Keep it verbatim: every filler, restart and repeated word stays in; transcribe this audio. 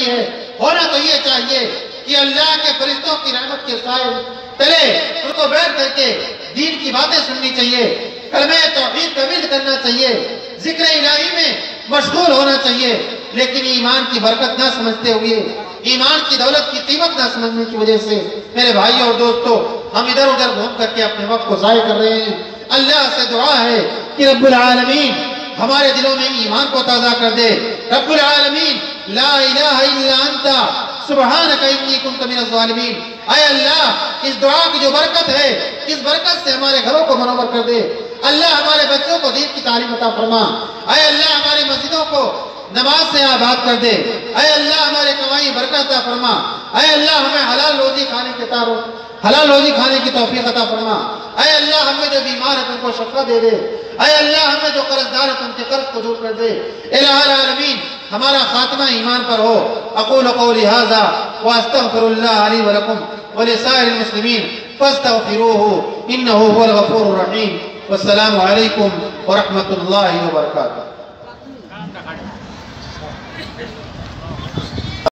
ہے، ہونا تو یہ چاہیے کہ اللہ کے فرشتوں کی رحمت کے سائے تلے ان کو بیٹھ کر کے دین کی باتیں سننی چاہیے، کلمہ توحید کا ورد کرنا چاہیے، ذکر الہی میں مشغول ہونا چاہیے، لیکن ایمان کی برکت نہ سمجھتے ہوئے، ایمان کی دولت کی قیمت نہ سمجھنے کی وجہ سے میرے بھائیوں اور دوستوں ہم ادھر ادھر گھوم کر کے اپنے وقت کو ضائع کر رہے ہیں۔ اللہ سے دعا ہے کہ رب العالمین ہمارے دلوں میں ایمان کو تازہ کر دے۔ رب العالمین لا الہ الا انت سبحانک انی کنت من الظالمین، اے اللہ اس دعا کی جو برکت ہے اس برکت سے ہمارے گھروں کو منور کر دے۔ اللہ ہمارے بچوں کو دین کی تعلیم عطا فرما، اے اللہ ہماری مسجدوں کو نماز سے آباد کر دے، اے اللہ ہمارے کمائی برکت عطا فرما، اے اللہ ہمیں حلال روزی کھانے کے تعارف حلال روزی کھانے کی توفیق عطا فرما، اے اللہ ہمیں جو بیمار ہے ان کو شفا دے دے، اے اللہ ہمیں جو قرض دار ہے ان کے قرض کو دور کر دے۔ الہ العالمین ہمارا خاتمہ ایمان پر ہو۔ اقول قولی ھذا واستغفر اللہ لی ولکم ولسائر المسلمین فاستغفروہ انہ هو الغفور الرحیم۔ والسلام علیکم ورحمۃ اللہ وبرکاتہ۔